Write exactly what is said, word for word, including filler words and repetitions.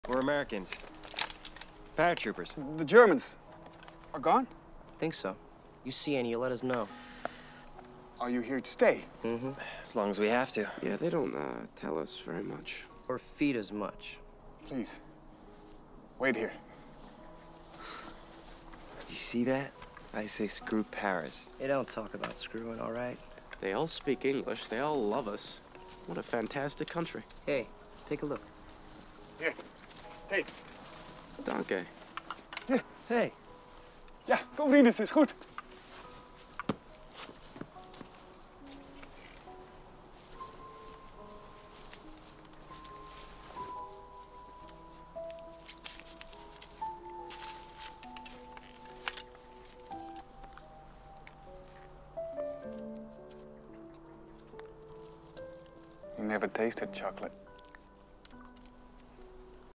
We're Americans. Paratroopers. The Germans are gone? Think so. You see any, you let us know. Are you here to stay? Mm-hmm. As long as we have to. Yeah, they don't uh, tell us very much. Or feed as much. Please, wait here. You see that? I say screw Paris. They don't talk about screwing, all right? They all speak English. They all love us. What a fantastic country. Hey, take a look. Here, take. Danke. Hier. Hey. Ja, kom Rinus, is goed. You never tasted chocolate.